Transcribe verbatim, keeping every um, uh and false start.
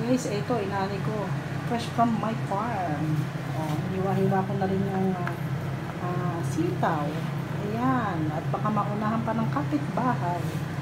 guys, ito, inani ko. Fresh from my farm. Oh, hiwa-hiwa ko na rin yung uh, uh, sitaw. Ayan. At baka maunahan pa ng kapitbahay.